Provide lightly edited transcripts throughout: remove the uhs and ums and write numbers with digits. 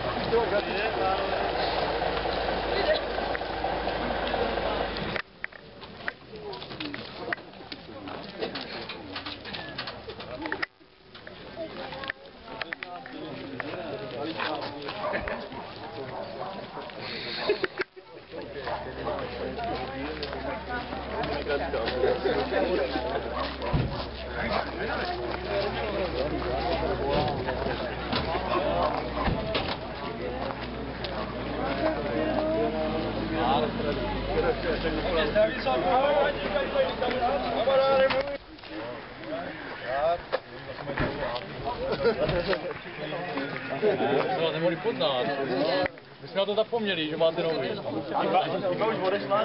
No, nemohli poznat. My jsme na to zapomněli, že máte nový. Iba už odešla.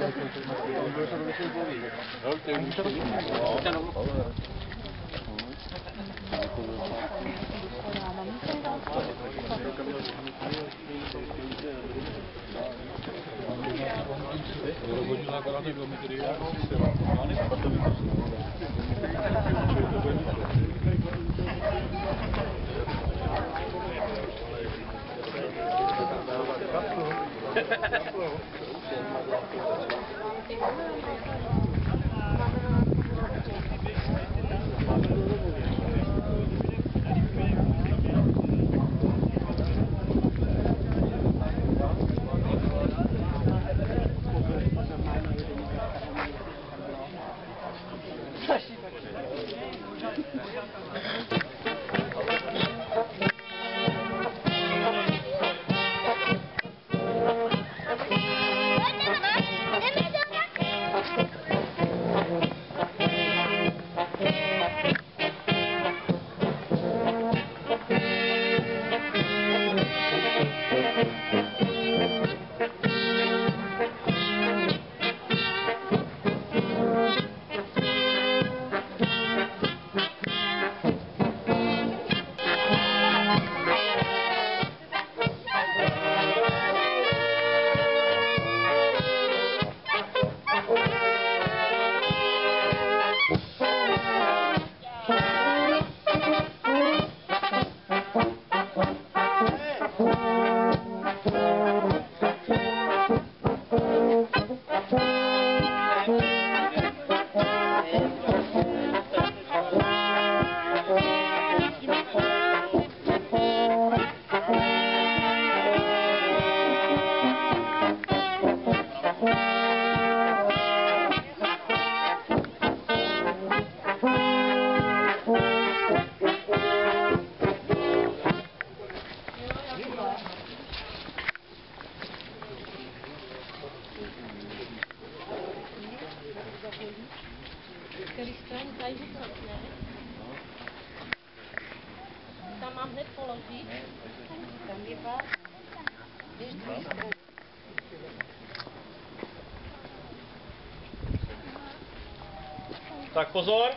Který straně tady ne? Tam mám hned položit. Tam je pár. Víš, druhý straně. Tak pozor.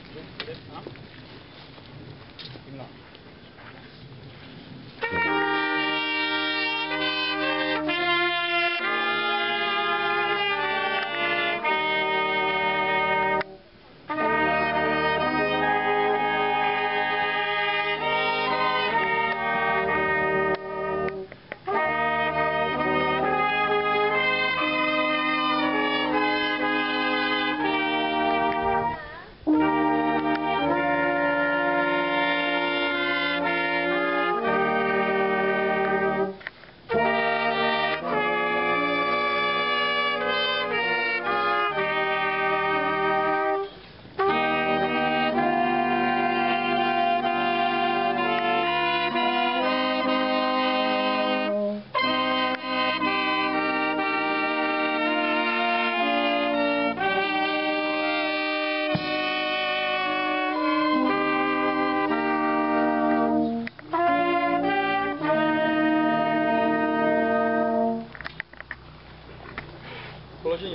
Položení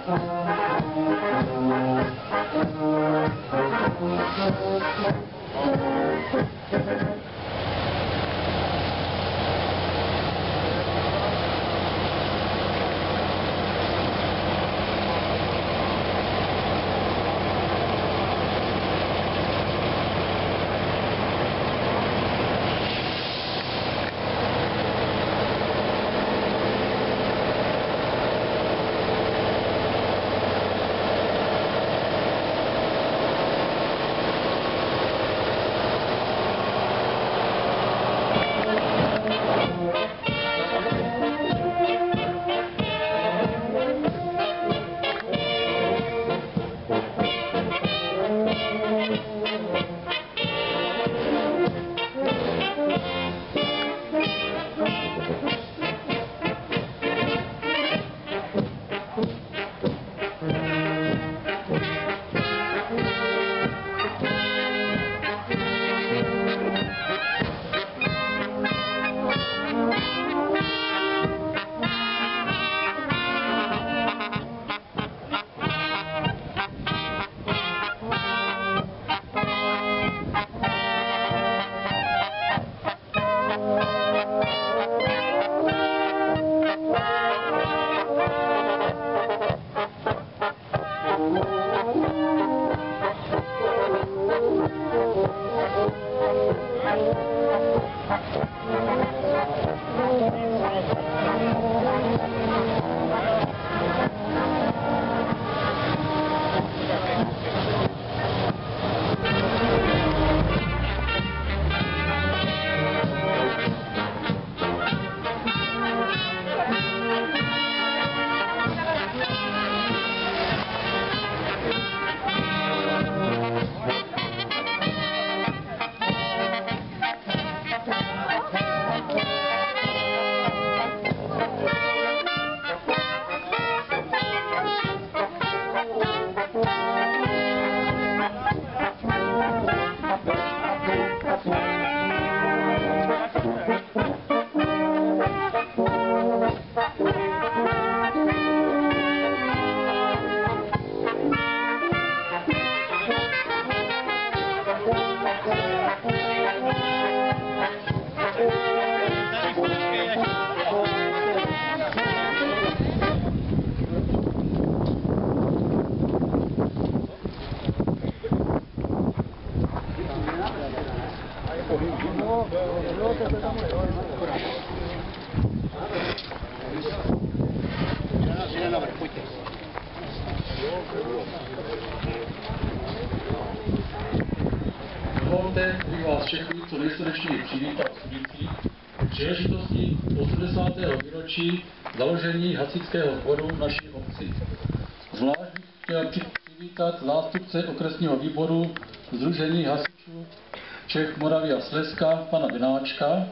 Dovolte, bych vás všechny co nejsrdečněji přivítal v Sudici v příležitosti 80. výročí založení hasičského sboru v naší obci. Zvlášť bych chtěl přivítat zástupce okresního výboru Sdružení hasičů Čech, Moravy a Slezska, pana Benáčka,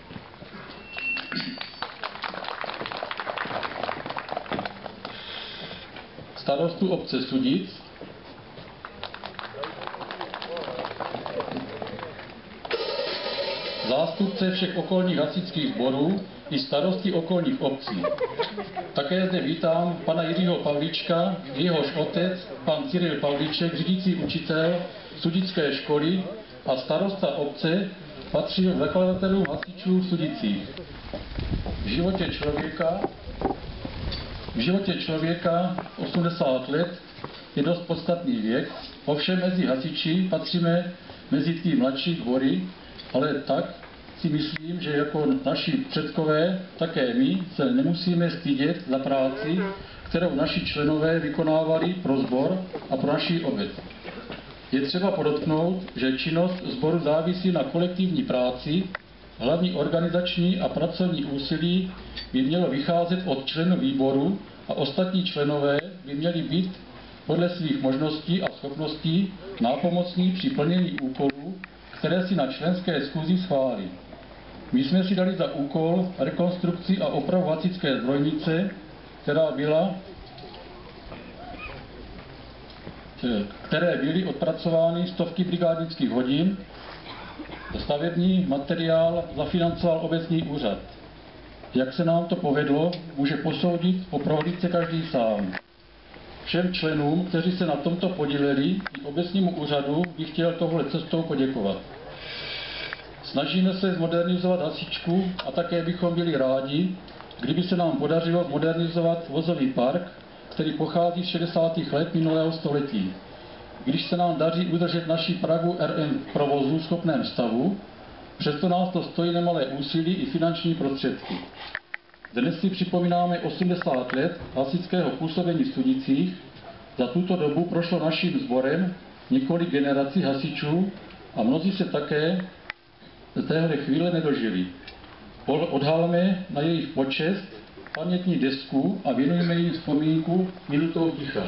starostu obce Sudic, zástupce všech okolních hasičských sborů i starosty okolních obcí. Také zde vítám pana Jiřího Pavlíčka, jehož otec, pan Cyril Pavlíček, řídící učitel Sudické školy a starosta obce, patřil k zakladatelům hasičů v Sudicích. V životě člověka 80 let je dost podstatný věk, ovšem mezi hasiči patříme mezi ty mladší sbory, ale tak si myslím, že jako naši předkové, také my se nemusíme stydět za práci, kterou naši členové vykonávali pro sbor a pro naši obec. Je třeba podotknout, že činnost sboru závisí na kolektivní práci, hlavní organizační a pracovní úsilí by mělo vycházet od členů výboru a ostatní členové by měli být podle svých možností a schopností nápomocní při plnění úkolů, které si na členské schůzi schválí. My jsme si dali za úkol rekonstrukci a opravu hasičské zbrojnice, které byly odpracovány stovky brigádnických hodin. Stavební materiál zafinancoval obecní úřad. Jak se nám to povedlo, může posoudit po prohlídce každý sám. Všem členům, kteří se na tomto podíleli, i obecnímu úřadu bych chtěl tohle cestou poděkovat. Snažíme se zmodernizovat hasičku a také bychom byli rádi, kdyby se nám podařilo zmodernizovat vozový park, který pochází z 60. let minulého století. Když se nám daří udržet naši Pragu RM v provozu schopném stavu, přesto nás to stojí nemalé úsilí i finanční prostředky. Dnes si připomínáme 80 let hasičského působení v Studicích. Za tuto dobu prošlo naším sborem několik generací hasičů a mnozí se také z téhle chvíle nedožili. Odhalme na jejich počest pamětní desku a věnujeme jim vzpomínku minutou ticha.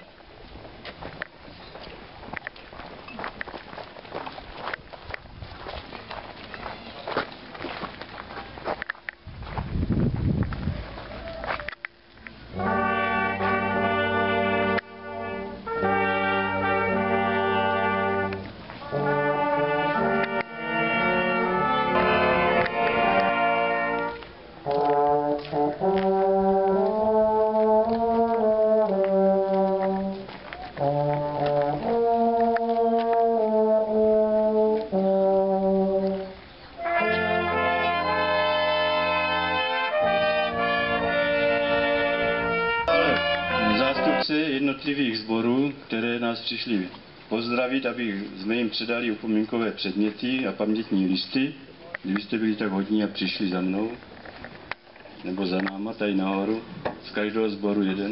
Jednotlivých sborů, které nás přišli pozdravit, aby jsme jim předali upomínkové předměty a pamětní listy. Kdybyste byli tak hodní a přišli za mnou, nebo za náma tady nahoru, z každého sboru jeden.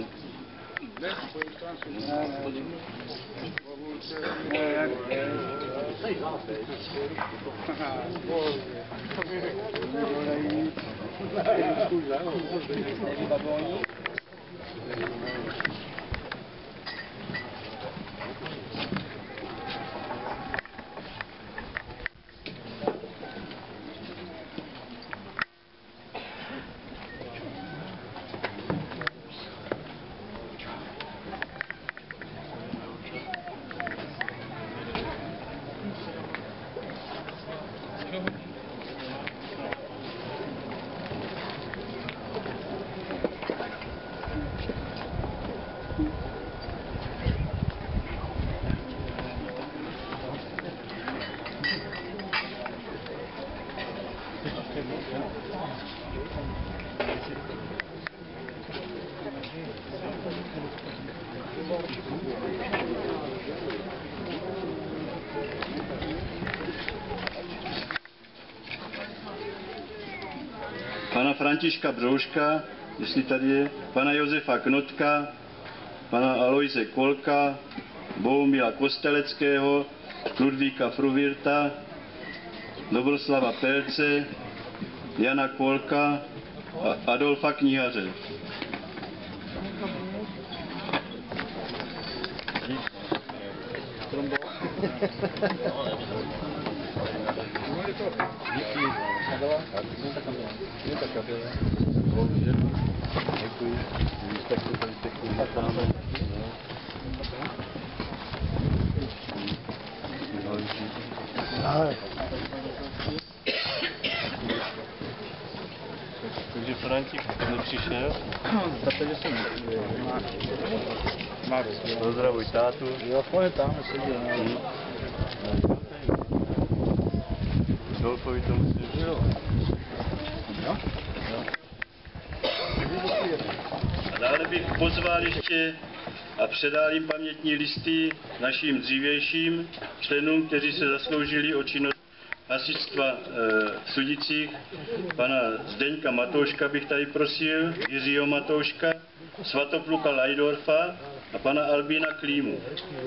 Pana Františka Brouška, jestli tady je, pana Josefa Knotka, pana Aloise Kolka, Bohumila Kosteleckého, Ludvíka Fruvirta, Dobroslava Pelce, Jana Kolka a Adolfa Knihaře. Takže František nepřišel. Protože jsem pozdravuj tátu. Jo, pojď tam, sedí. Dolfovi to musíš. Jo. A dále bych pozval ještě a předal jim pamětní listy našim dřívějším členům, kteří se zasloužili o činnost hasičstva v Sudicích. Pana Zdeňka Matouška bych tady prosil, Jiřího Matouška, Svatopluka Lajdorfa a pana Albína Klímu.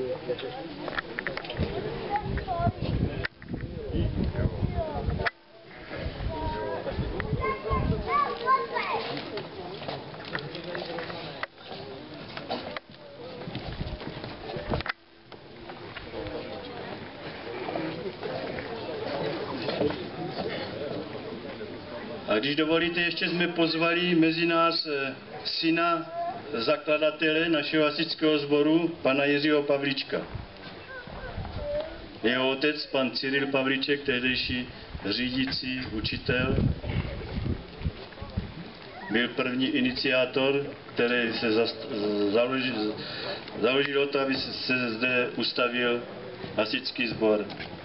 A když dovolíte, ještě jsme pozvali mezi nás syna zakladatele našeho hasičského sboru, pana Jiřího Pavlíčka. Jeho otec, pan Cyril Pavlíček, tehdejší řídící učitel, byl první iniciátor, který se založilo to, aby se zde ustavil hasičský sbor.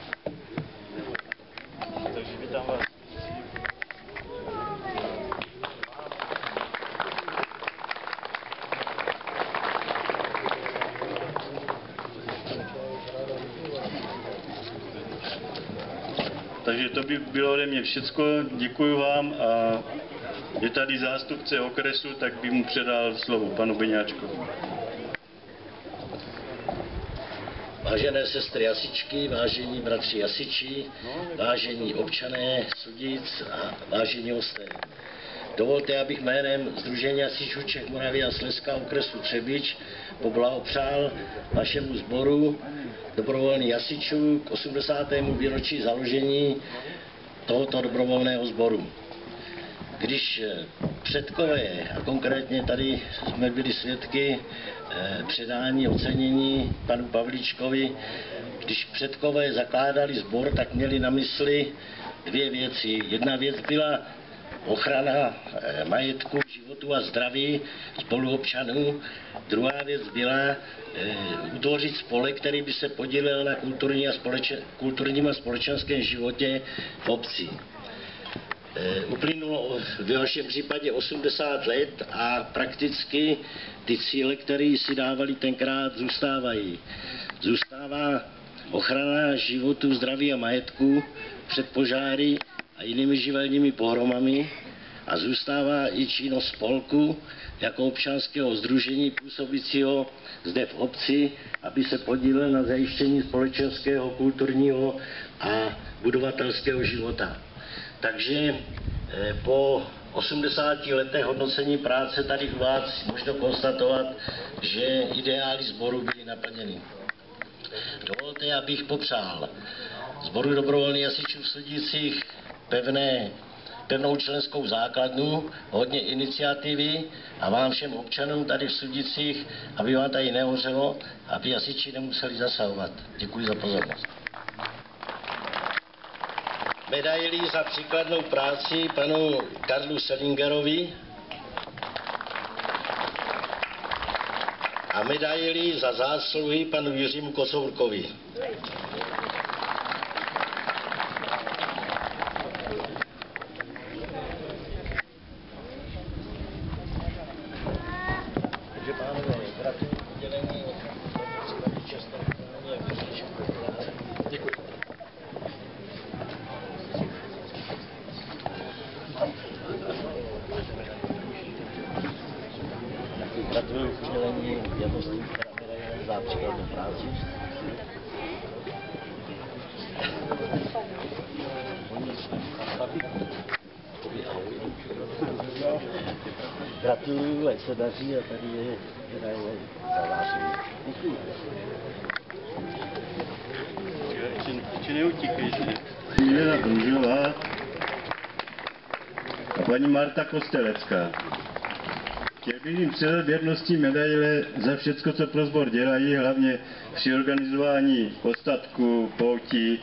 Takže vítám vás. Takže to by bylo ode mě všecko, děkuji vám a je tady zástupce okresu, tak bych mu předal slovo panu Beňáčkovi. Vážené sestry hasičky, vážení bratři hasiči, vážení občané Sudic a vážení hosté. Dovolte, abych jménem Sdružení hasičů Čech, Moravy a Slezska okresu Třebíč poblahopřál vašemu sboru dobrovolných hasičů k 80. výročí založení tohoto dobrovolného sboru. Když předkové, a konkrétně tady jsme byli svědky předání ocenění panu Pavlíčkovi, když předkové zakládali sbor, tak měli na mysli dvě věci. Jedna věc byla ochrana majetku, životu a zdraví spoluobčanů. Druhá věc byla utvořit spolek, který by se podílel na kulturním a společenském životě v obci. Uplynulo v vašem případě 80 let a prakticky ty cíle, které si dávali tenkrát, zůstávají. Zůstává ochrana životu, zdraví a majetku před požáry a jinými živelními pohromami a zůstává i činnost spolku jako občanského sdružení působícího zde v obci, aby se podílel na zajištění společenského, kulturního a budovatelského života. Takže po 80 letech hodnocení práce tady u vás možno konstatovat, že ideály sboru byly naplněny. Dovolte, abych popřál sboru dobrovolných hasičů v Sudících pevnou členskou základnu, hodně iniciativy a vám všem občanům tady v Sudících, aby vám tady nehořelo, aby hasiči nemuseli zasahovat. Děkuji za pozornost. Medaili za příkladnou práci panu Karlu Selingerovi a medaili za zásluhy panu Jiřímu Kocourkovi. Takže pánové, gratuluji udělení Děkuji. Gratuluji k udělení vědnostní medaile za příkladnou práci. Gratuluju, ať se daří a tady je medaile za vás. Děkuji. Či neutíkej, že? Milena Družilová a paní Marta Kostelecká. Chtěl bych jim předat věrnostní medaile za všecko, co pro sbor dělají, hlavně při organizování ostatků, poutí,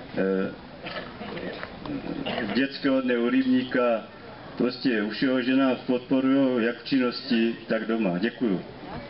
dětského dne u rybníka, prostě u všeho, že nás podporují jak v činnosti, tak doma. Děkuju.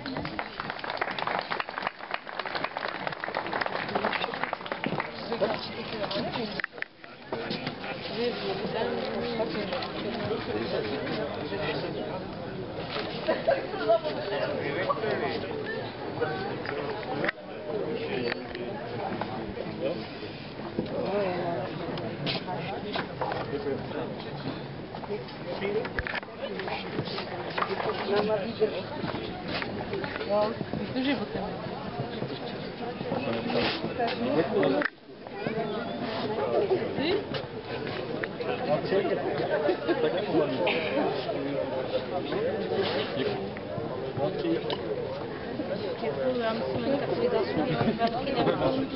Já myslím, že takový zásluhy velký nemám.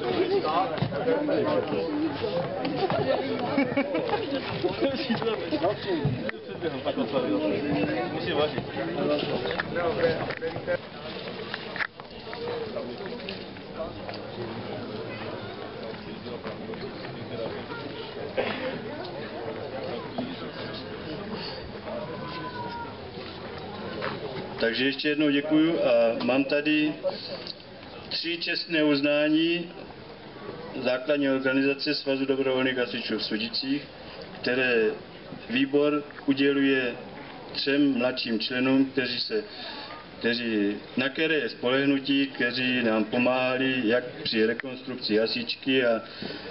Musím važit. Takže ještě jednou děkuju a mám tady 3 čestné uznání základní organizace Svazu dobrovolných hasičů v Sudicích, které výbor uděluje 3 mladším členům, na které je spolehnutí, kteří nám pomáhali jak při rekonstrukci hasičky a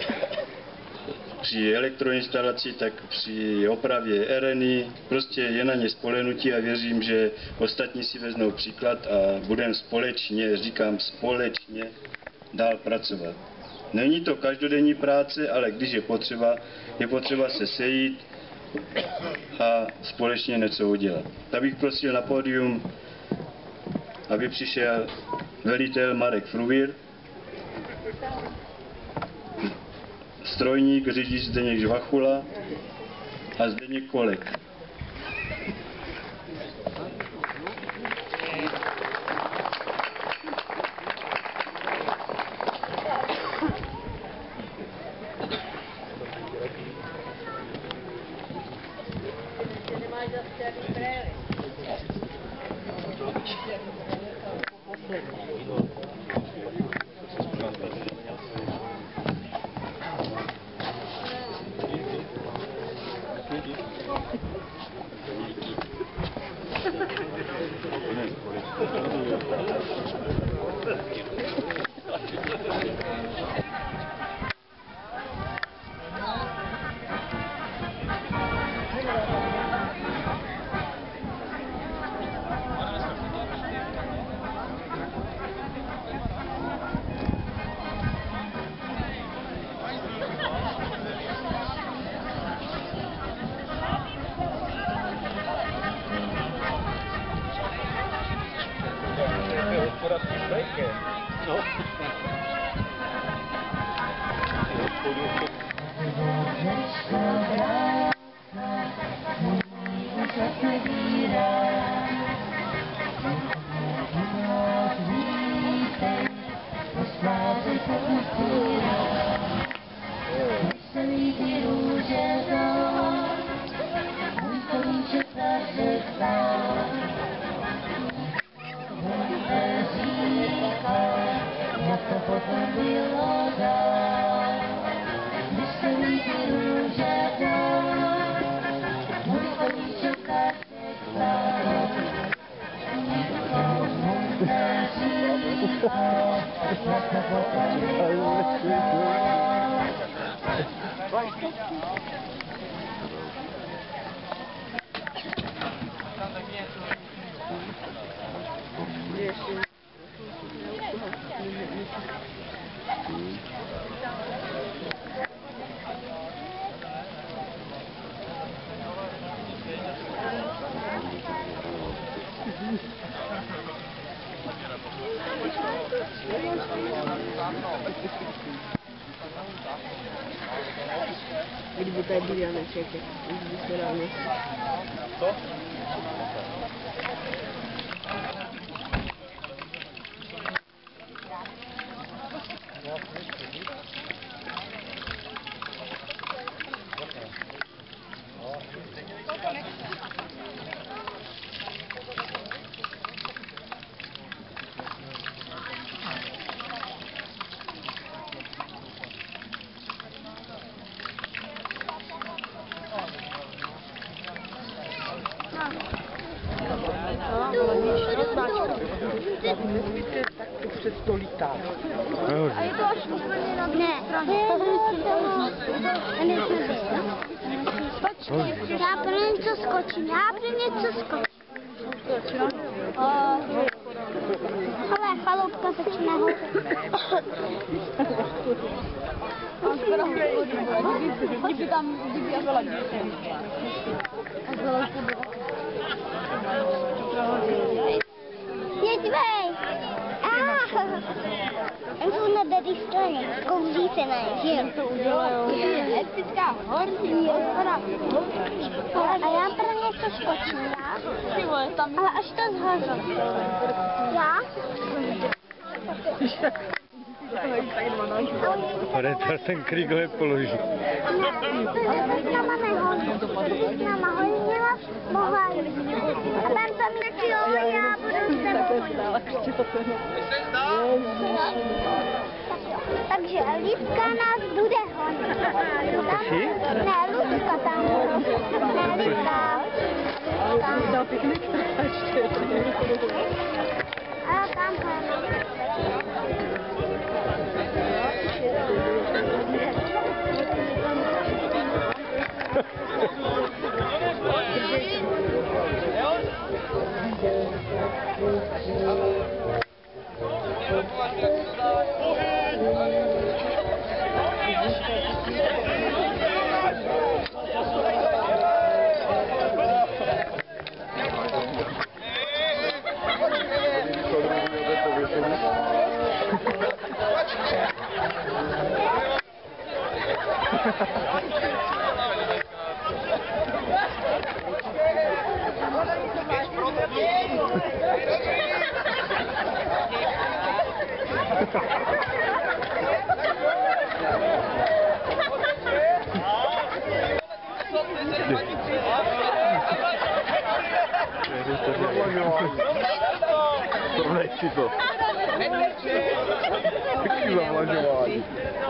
při elektroinstalaci, tak při opravě ereny. Prostě je na ně spolehnutí a věřím, že ostatní si vezmou příklad a budeme společně, říkám společně, dál pracovat. Není to každodenní práce, ale když je potřeba se sejít a společně něco udělat. Tak bych prosil na pódium, aby přišel velitel Marek Fruvír, strojník, řidič Zdeněk Žvachula a Zdeněk Kolek. Kdyby tady byl Janeček, kdyby se dal něco. Co? Tak to přes to lítá. A je to až úplně na druhé straně. Počkej, já pro něco skočím, Ale chaloupka začíná hořet. Kdyby tam, kdyby já byla dětem. Jeďvej! Oni jsou na tady straně, kouzí se na ně. To udělajou. Epická horní hospoda. A já pro něco skočím, já? Ale až to zhořím. Já? Horetel ten krigole položí. Ne, to je s náma nehodí. Když s náma hodila, mohla jít. A tam to myslelo, já budu s tebou. Takže Lidka nás bude honit. Ne, Ludka tam. Ne, Lidka. A tam Srovnej si to. Taky zavlažování.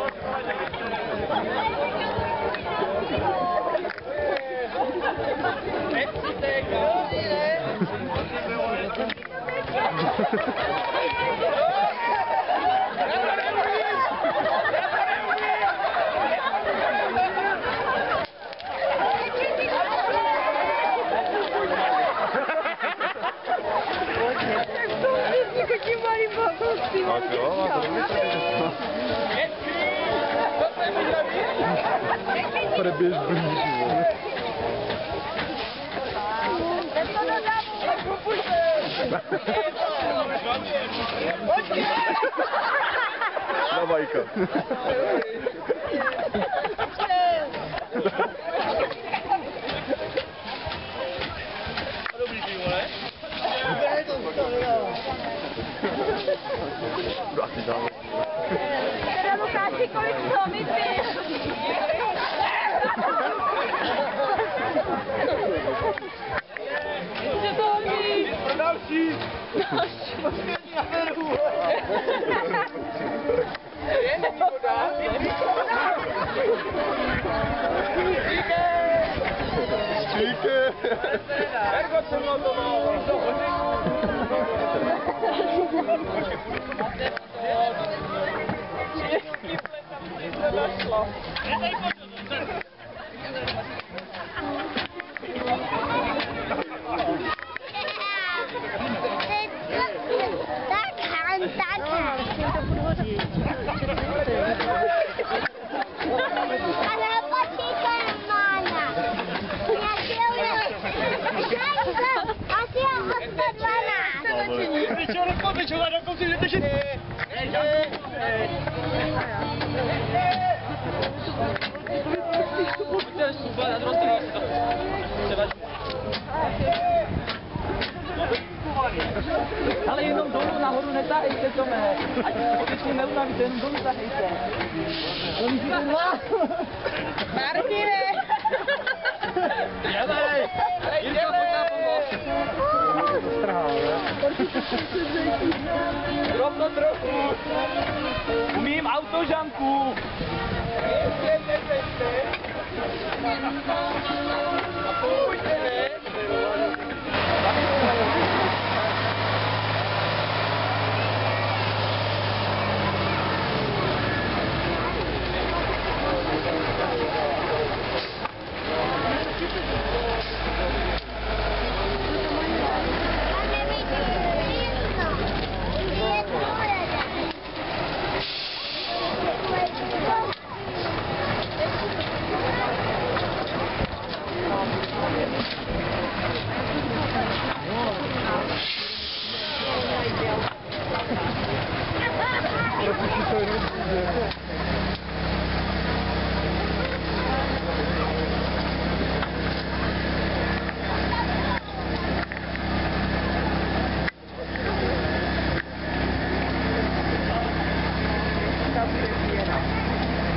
Preběž blíž. Na vajka. Dobrý ty vole. Asi dáme. teda Lukáši, kolik toho vypiješ? Může to hodit. Další. Je, není voda. Stříke! Ergo jsem na to mal. Ale jenom dolů nahoru netahejte, Tome. Ať skutečně neunavíte, jenom dolů tahejte. Martine! Jadaj! Jirka, pojď nám pomoct. Rovno trochu. Umím autožamku.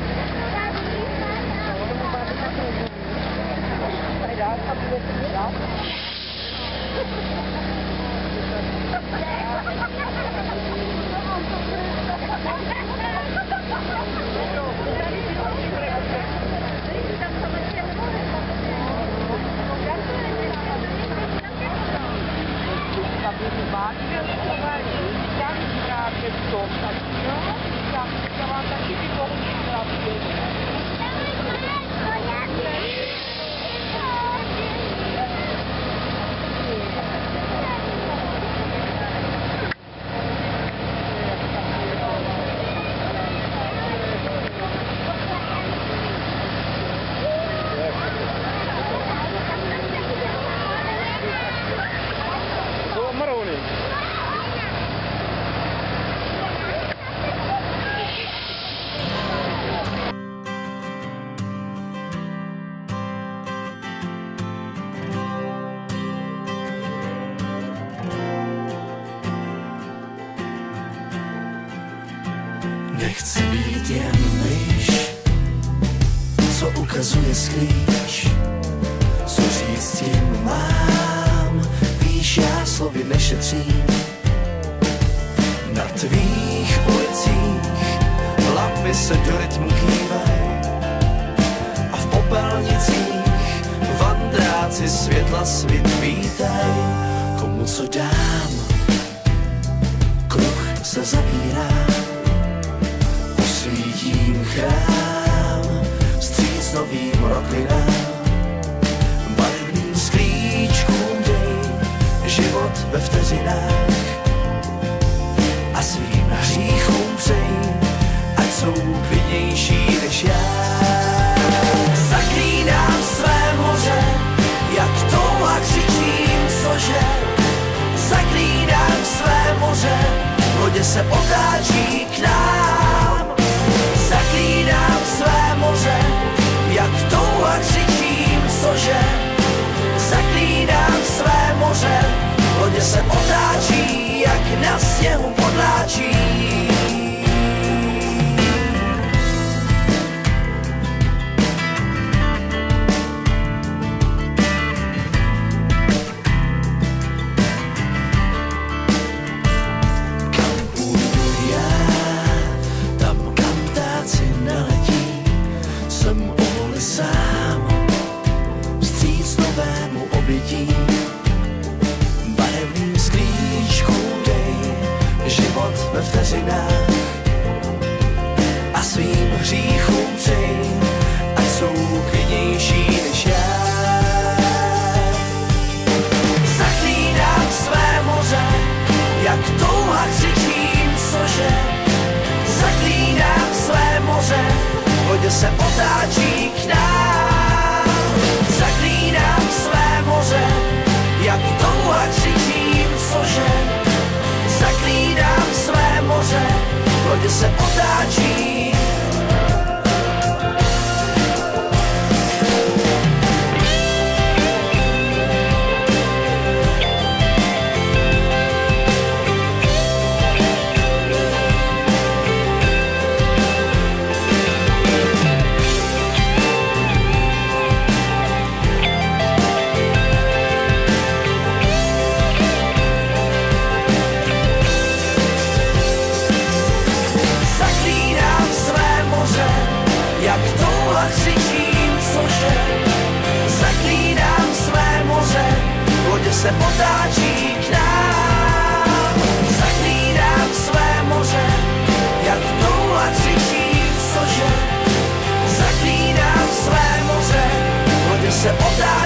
Ja. Nechci být jen myš, co ukazuje sklíč. Co říct tím mám, víš, já slovy nešetřím. Na tvých ulicích lampy se do rytmu kývají a v popelnicích vandráci světla svit vítaj. Komu co dám, kruh se zavírá, posvítím chrám, vstříc novým roklinám. Barevným sklíčkům dej život ve vteřinách a svým hříchům přej, ať jsou klidnější než já. Zaklínám své moře, jak touha křičím, cože. Zaklínám své moře, lodě se otáčí k nám. Zaklínám své moře, jak touha křičím, cože. Zaklínám své moře, lodě se otáčí, jak na sněhu podláčí. Barevným sklíčkům dej život ve vteřinách a svým hříchům přej, ať jsou klidnější než já. Zaklínám své moře, jak touha křičím, cože. Zaklínám své moře, lodě se otáčí k nám. Zaklínám své moře, jak touha křičím, cože. Zaklínám své moře, lodě se otáčí. Se otáčí k nám. Zaklínám své moře, jak touha křičím, cože. Zaklínám své moře, lodě se otáčí.